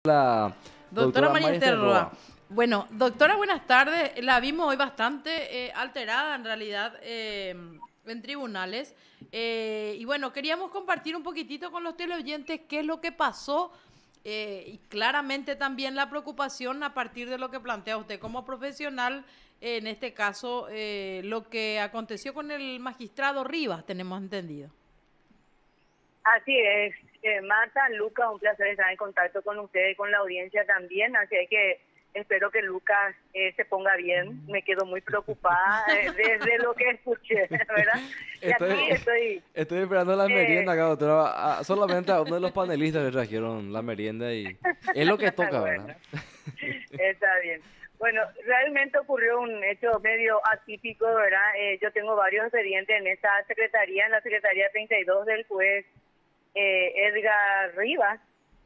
La Doctora doctora María María Esther Esther Roa. Roa. Bueno, doctora, buenas tardes. La vimos hoy bastante alterada en realidad en tribunales. Y bueno, queríamos compartir un poquitito con los teleoyentes qué es lo que pasó y claramente también la preocupación a partir de lo que plantea usted como profesional, en este caso lo que aconteció con el magistrado Rivas, tenemos entendido. Así es, Marta, Lucas, un placer estar en contacto con ustedes y con la audiencia también, así que espero que Lucas se ponga bien. Me quedo muy preocupada desde lo que escuché, ¿verdad? Y aquí Estoy esperando la eh, merienda acá, doctora. Solamente a uno de los panelistas le trajeron la merienda y es lo que toca, ¿verdad? bueno, está bien. Bueno, realmente ocurrió un hecho medio atípico, ¿verdad? Yo tengo varios expedientes en esta secretaría, en la Secretaría 32 del juez Edgar Rivas,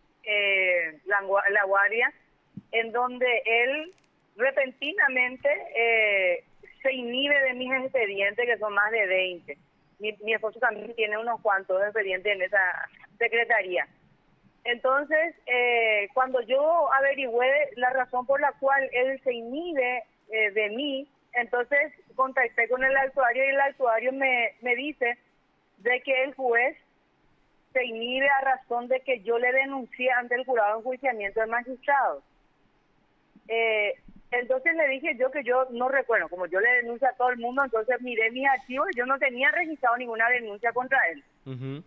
la Guardia, en donde él repentinamente se inhibe de mis expedientes, que son más de 20. Mi esposo también tiene unos cuantos expedientes en esa secretaría. Entonces, cuando yo averigüé la razón por la cual él se inhibe de mí, entonces contacté con el actuario y el actuario me dice de que el juez se inhibe a razón de que yo le denuncié ante el jurado de enjuiciamiento del magistrado. Entonces le dije yo que yo no recuerdo, como yo le denuncio a todo el mundo, entonces miré mis archivos y yo no tenía registrado ninguna denuncia contra él. Ujú.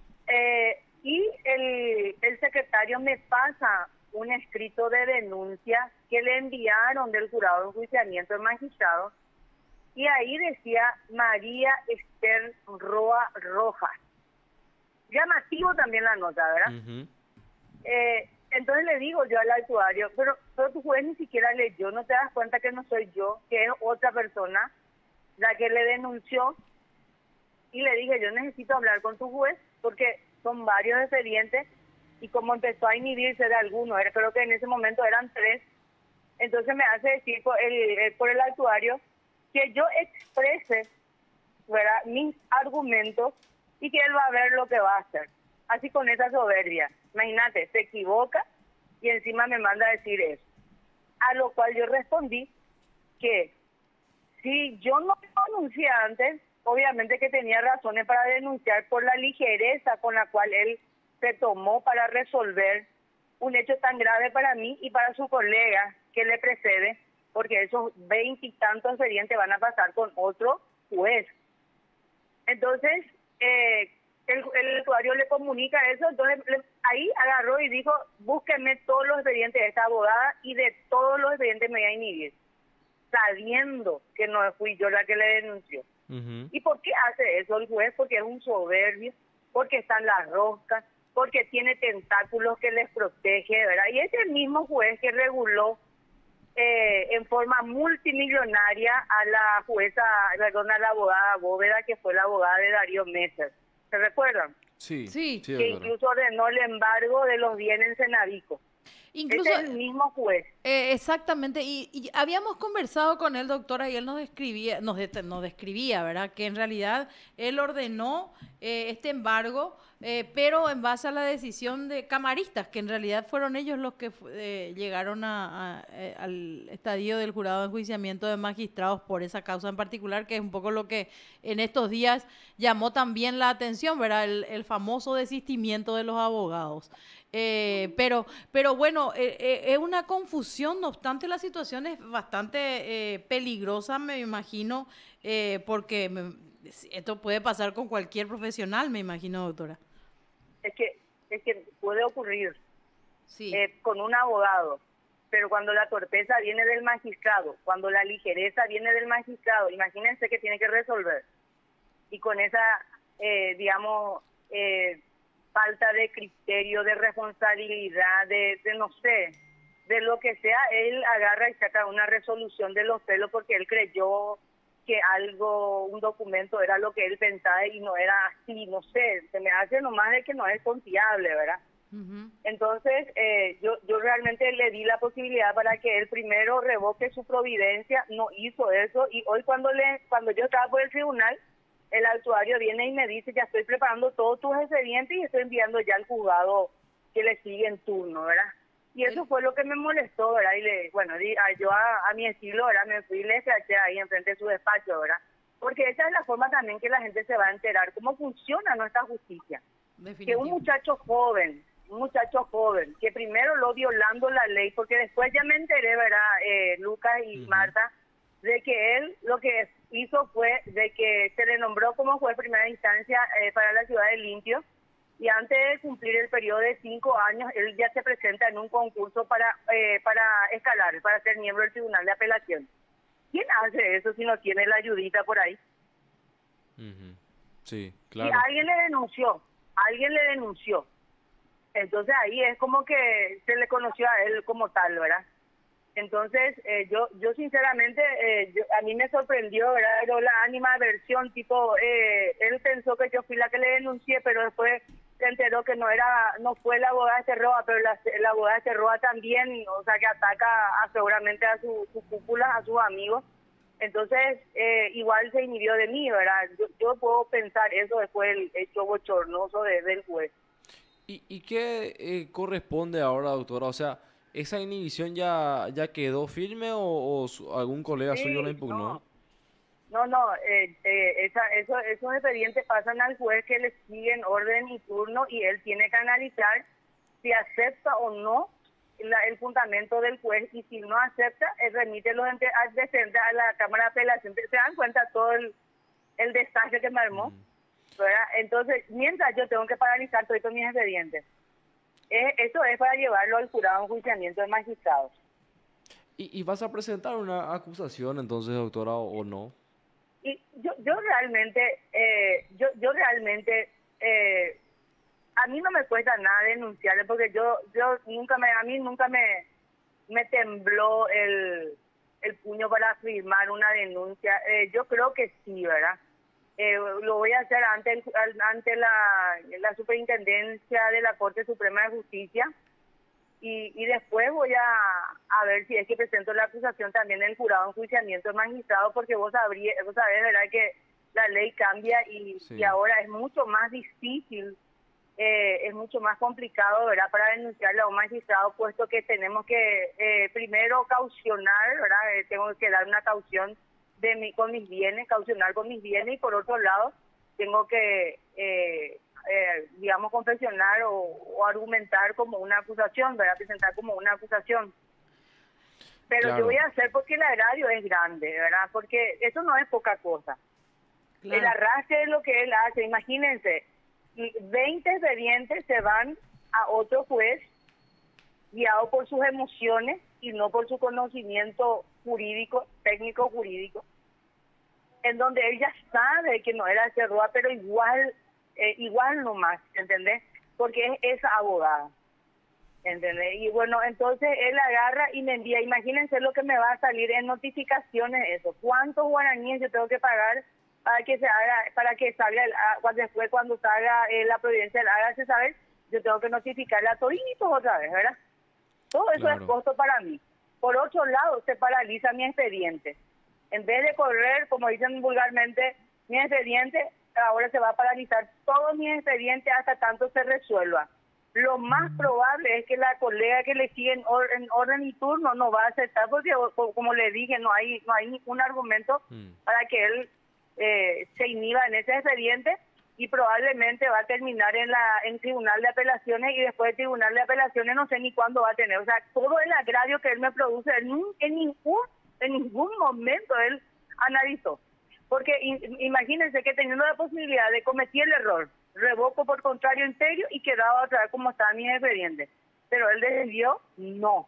Y el secretario me pasa un escrito de denuncia que le enviaron del jurado de enjuiciamiento del magistrado y ahí decía María Esther Roa Rojas. Llamativo también la nota, ¿verdad? Ujú. Entonces le digo yo al actuario, pero tu juez ni siquiera leyó, ¿no te das cuenta que no soy yo, que es otra persona la que le denunció? Y le dije, yo necesito hablar con tu juez porque son varios expedientes y como empezó a inhibirse de algunos, creo que en ese momento eran 3, entonces me hace decir por el actuario que yo exprese, ¿verdad?, mis argumentos y que él va a ver lo que va a hacer. Así con esa soberbia. Imagínate, se equivoca y encima me manda a decir eso. A lo cual yo respondí que si yo no lo denuncié antes, obviamente que tenía razones para denunciar por la ligereza con la cual él se tomó para resolver un hecho tan grave para mí y para su colega que le precede, porque esos 20 y tantos expedientes van a pasar con otro juez. Entonces, el usuario le comunica eso, entonces ahí agarró y dijo, búsquenme todos los expedientes de esta abogada y de todos los expedientes me voy a inhibir, sabiendo que no fui yo la que le denunció. Ujú. ¿Y por qué hace eso el juez? Porque es un soberbio, porque están las roscas, porque tiene tentáculos que les protege, ¿verdad? Y es el mismo juez que reguló en forma multimillonaria a la jueza, perdón, a la abogada Bóveda, que fue la abogada de Darío Messer. ¿Se recuerdan? Sí, Sí, sí, Que doctora. incluso ordenó el embargo de los bienes en Cenavico. Es incluso el mismo juez. exactamente, y habíamos conversado con él, doctora, y él nos describía, nos describía, ¿verdad? Que en realidad él ordenó este embargo, pero en base a la decisión de camaristas, que en realidad fueron ellos los que llegaron al estadio del jurado de enjuiciamiento de magistrados por esa causa en particular, que es un poco lo que en estos días llamó también la atención, ¿verdad? El famoso desistimiento de los abogados. Pero bueno, es una confusión, no obstante la situación es bastante peligrosa, me imagino, porque esto puede pasar con cualquier profesional, me imagino, doctora. Es que, es que puede ocurrir Sí. con un abogado, pero cuando la torpeza viene del magistrado, cuando la ligereza viene del magistrado, imagínense que tiene que resolver. Y con esa, digamos, falta de criterio, de responsabilidad, de no sé, de lo que sea, él agarra y saca una resolución de los pelos porque él creyó que algo, un documento era lo que él pensaba y no era así, no sé, se me hace nomás de que no es confiable, ¿verdad? Ujú. Entonces, yo realmente le di la posibilidad para que él primero revoque su providencia, no hizo eso, y hoy cuando yo estaba por el tribunal, el actuario viene y me dice, ya estoy preparando todos tus expedientes y estoy enviando ya al juzgado que le sigue en turno, ¿verdad? Y eso fue lo que me molestó, ¿verdad? Y bueno, yo a mi estilo, ¿verdad? Me fui y le escraché ahí enfrente de su despacho, ¿verdad? Porque esa es la forma también que la gente se va a enterar cómo funciona nuestra justicia. Que un muchacho joven, que primero lo violando la ley, porque después ya me enteré, ¿verdad, Lucas y Marta, de que él lo que hizo fue de que se le nombró como juez de primera instancia para la ciudad de Limpio, y antes de cumplir el periodo de 5 años, él ya se presenta en un concurso para escalar, para ser miembro del Tribunal de Apelación. ¿Quién hace eso si no tiene la ayudita por ahí? Sí, Y claro. alguien le denunció. Entonces ahí es como que se le conoció a él como tal, ¿verdad? Entonces yo sinceramente, a mí me sorprendió, ¿verdad? Pero la animadversión, tipo, él pensó que yo fui la que le denuncié, pero después se enteró que no fue la abogada de Cerroa, pero la abogada de Cerroa también, o sea, que ataca seguramente a su cúpula, a sus amigos. Entonces, igual se inhibió de mí, ¿verdad? Yo puedo pensar eso después del hecho bochornoso del juez. ¿Y qué corresponde ahora, doctora? O sea, ¿esa inhibición ya quedó firme o algún colega suyo la Sí, impugnó? esos expedientes pasan al juez, que le siguen orden y turno, y él tiene que analizar si acepta o no el fundamento del juez, y si no acepta, él remite los antecedentes a la Cámara de Apelación. ¿Se dan cuenta todo el desastre que me armó? ¿Verdad? Entonces, mientras yo tengo que paralizar todos mis expedientes, eso es para llevarlo al jurado en enjuiciamiento de magistrados. ¿Y vas a presentar una acusación entonces, doctora, o no? Y yo realmente, a mí no me cuesta nada denunciarle, porque a mí nunca me tembló el puño para firmar una denuncia. Yo creo que sí, ¿verdad? Lo voy a hacer ante la Superintendencia de la Corte Suprema de Justicia, y después voy a ver si es que presento la acusación también en el jurado de enjuiciamiento de magistrado, porque vos sabés, ¿verdad?, que la ley cambia y ahora es mucho más difícil, es mucho más complicado, ¿verdad?, para denunciarle a un magistrado, puesto que tenemos que primero caucionar, ¿verdad? Tengo que dar una caución con mis bienes, caucionar con mis bienes, y por otro lado tengo que digamos, confesionar o argumentar como una acusación, ¿verdad? Presentar como una acusación. Pero Claro. yo voy a hacer porque el agrario es grande, ¿verdad? Porque eso no es poca cosa. Claro. El arrastre es lo que él hace. Imagínense, 20 expedientes se van a otro juez guiado por sus emociones y no por su conocimiento jurídico, técnico jurídico, en donde él ya sabe que no era Cerroa, pero igual nomás, ¿entendés? Porque es abogada, ¿entendés? Y bueno, entonces él agarra y me envía. Imagínense lo que me va a salir en notificaciones, eso. ¿Cuántos guaraníes yo tengo que pagar para que se haga, para que salga después, cuando salga la providencia del hágase saber? Yo tengo que notificarle a toditos otra vez, ¿verdad? Todo eso es costo para mí. Por otro lado, se paraliza mi expediente. En vez de correr, como dicen vulgarmente, mi expediente, ahora se va a paralizar todo mi expediente hasta tanto se resuelva. Lo más probable es que la colega que le sigue en orden y turno no va a aceptar, porque, como le dije, no hay ningún argumento para que él se inhiba en ese expediente, y probablemente va a terminar en Tribunal de Apelaciones, y después de Tribunal de Apelaciones no sé ni cuándo va a tener. O sea, todo el agravio que él me produce, en ningún momento él analizó. Porque imagínense que teniendo la posibilidad de cometer el error, revoco por contrario integrio y quedaba otra vez como estaba mi expediente. Pero él decidió no.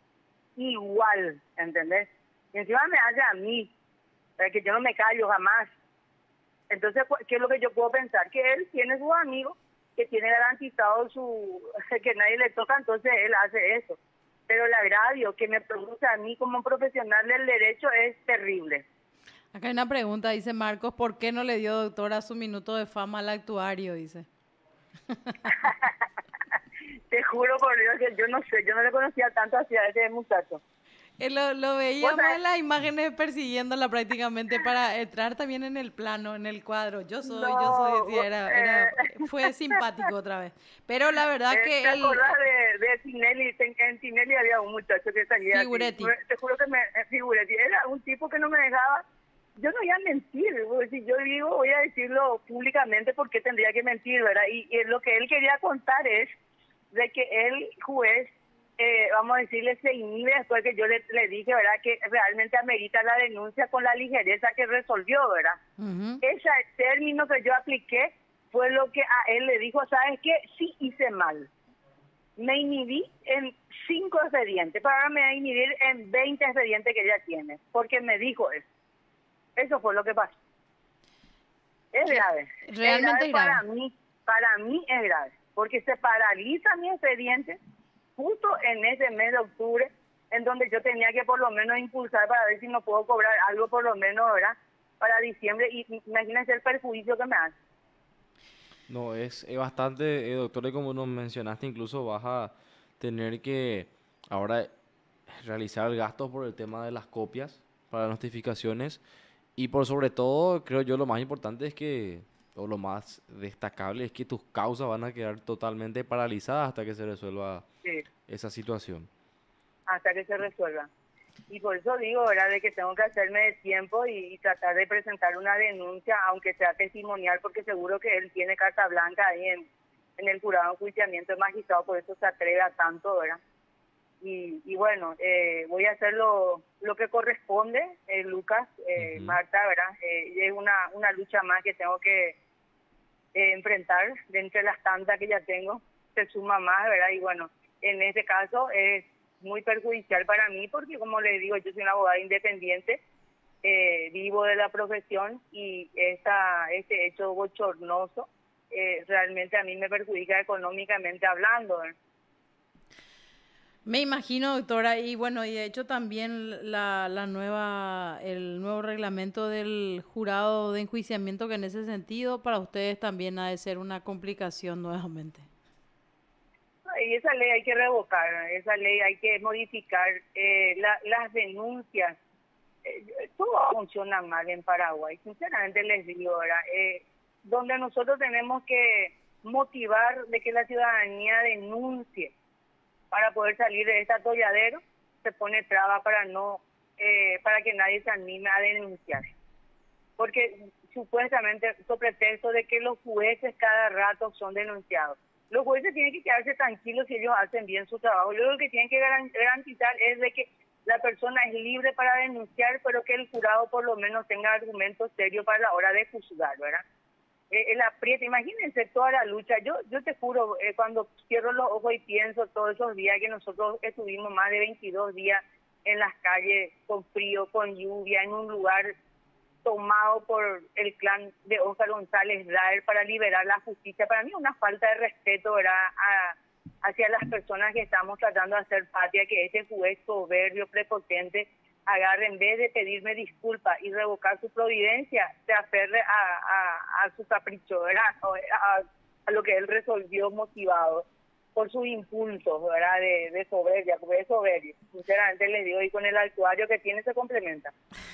Igual, ¿entendés? Y encima me hace a mí, para que yo no me callo jamás. Entonces, ¿qué es lo que yo puedo pensar? Que él tiene sus amigos, que tiene garantizado que nadie le toca, entonces él hace eso. Pero el agravio que me produce a mí como profesional del derecho es terrible. Acá hay una pregunta, dice Marcos, ¿por qué no le dio, doctora, su minuto de fama al actuario? Dice. Te juro por Dios que yo no sé, yo no le conocía tanto hacia ese muchacho. Lo Vos veíamos sabés, en las imágenes persiguiéndola prácticamente para entrar también en el plano, en el cuadro. Yo soy, no, decía, fue simpático otra vez. Pero la verdad ¿te que el acordás de Tinelli? En Tinelli había un muchacho que salía así. Figuretti. Te juro que me figuré. Era un tipo que no me dejaba. Yo no iba a mentir. Si yo digo, voy a decirlo públicamente porque tendría que mentir, ¿verdad? Y lo que él quería contar es de que el juez, vamos a decirle, se inhibe después que yo le dije, ¿verdad? Que realmente amerita la denuncia con la ligereza que resolvió, ¿verdad? Ujú. Ese término que yo apliqué fue lo que a él le dijo, ¿sabes qué? Sí hice mal. Me inhibí en 5 expedientes, pero ahora me voy a inhibir en 20 expedientes que ella tiene, porque me dijo eso. Eso fue lo que pasó. Es Que grave. Es realmente grave es grave. para mí es grave, porque se paraliza mi expediente justo en ese mes de octubre, en donde yo tenía que por lo menos impulsar para ver si no puedo cobrar algo por lo menos, ¿verdad? Para diciembre, y imagínense el perjuicio que me hace. No, es bastante, doctor, y como nos mencionaste, incluso vas a tener que ahora realizar gastos por el tema de las copias para las notificaciones y por sobre todo, creo yo, lo más importante es que, o lo más destacable es que tus causas van a quedar totalmente paralizadas hasta que se resuelva Sí, esa situación. hasta que se resuelva. Y por eso digo, ¿verdad?, de que tengo que hacerme de tiempo y tratar de presentar una denuncia, aunque sea testimonial, porque seguro que él tiene carta blanca ahí en el jurado de enjuiciamiento de magistrado, por eso se atreve a tanto, ¿verdad? Y bueno, voy a hacer lo que corresponde, Lucas, Ujú. Marta, ¿verdad? Y es una lucha más que tengo que enfrentar de entre las tantas que ya tengo, se suma más, ¿verdad? Y bueno, en este caso es muy perjudicial para mí porque, como le digo, yo soy una abogada independiente, vivo de la profesión y este hecho bochornoso realmente a mí me perjudica económicamente hablando, ¿eh? Me imagino, doctora, y bueno, y de hecho también el nuevo reglamento del jurado de enjuiciamiento, que en ese sentido para ustedes también ha de ser una complicación nuevamente. Y esa ley hay que revocar, ¿no? Esa ley hay que modificar, las denuncias. Todo funciona mal en Paraguay, sinceramente les digo, ¿verdad? Donde nosotros tenemos que motivar de que la ciudadanía denuncie para poder salir de este atolladero, se pone traba para no, para que nadie se anime a denunciar. Porque supuestamente, sobre pretexto de que los jueces cada rato son denunciados. Los jueces tienen que quedarse tranquilos si ellos hacen bien su trabajo. Lo que tienen que garantizar es de que la persona es libre para denunciar, pero que el jurado por lo menos tenga argumentos serios para la hora de juzgar, ¿verdad? El apriete, imagínense toda la lucha. Yo te juro, cuando cierro los ojos y pienso todos esos días que nosotros estuvimos más de 22 días en las calles, con frío, con lluvia, en un lugar tomado por el clan de Óscar González Daer para liberar la justicia. Para mí es una falta de respeto, ¿verdad?, hacia las personas que estamos tratando de hacer patria, que este juez soberbio, prepotente, agarre, en vez de pedirme disculpas y revocar su providencia, se aferre a su capricho, ¿verdad?, a lo que él resolvió motivado por sus impulsos, ¿verdad?, de soberbia, porque es soberbio. Sinceramente les digo, y con el actuario que tiene se complementa.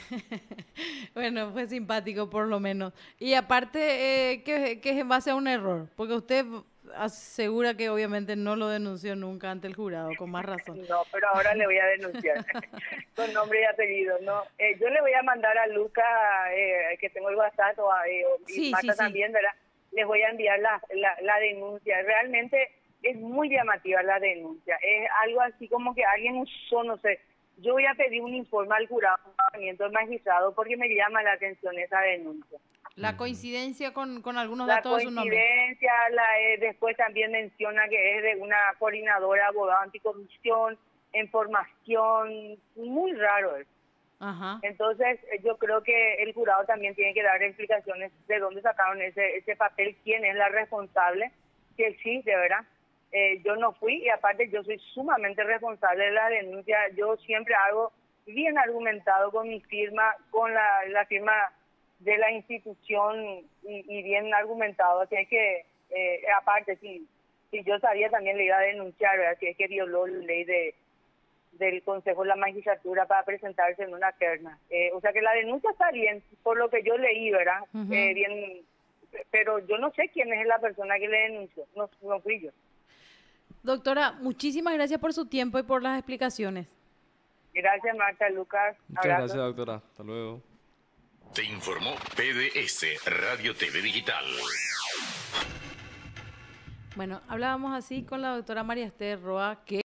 Bueno, fue simpático por lo menos. Y aparte, que es en base a un error, porque usted asegura que obviamente no lo denunció nunca ante el jurado, con más razón. No, pero ahora le voy a denunciar con nombre y apellido. No, yo le voy a mandar a Luca, que tengo el WhatsApp, y Sí, sí, Marta sí. también, ¿verdad? Les voy a enviar la denuncia. Realmente es muy llamativa la denuncia. Es algo así como que alguien usó, no sé. Yo voy a pedir un informe al jurado del magistrado porque me llama la atención esa denuncia. La coincidencia con algunos La datos de su nombre. coincidencia, después también menciona que es de una coordinadora abogada anticorrupción, en formación, muy raro es. Ajá. Entonces, yo creo que el jurado también tiene que dar explicaciones de dónde sacaron ese papel, quién es la responsable, que sí, de verdad. Yo no fui y aparte yo soy sumamente responsable de la denuncia. Yo siempre hago bien argumentado con mi firma, con la firma de la institución y bien argumentado. Así es que, aparte, si yo sabía también le iba a denunciar, ¿verdad?, si es que violó la ley del Consejo de la Magistratura para presentarse en una terna. O sea que la denuncia está bien, por lo que yo leí, ¿verdad? Ujú. Bien, pero yo no sé quién es la persona que le denunció, no fui yo. Doctora, muchísimas gracias por su tiempo y por las explicaciones. Gracias, Marta, Lucas. Muchas Abrazos. gracias, doctora. Hasta luego. Te informó PDS Radio TV Digital. Bueno, hablábamos así con la doctora María Esther Roa, que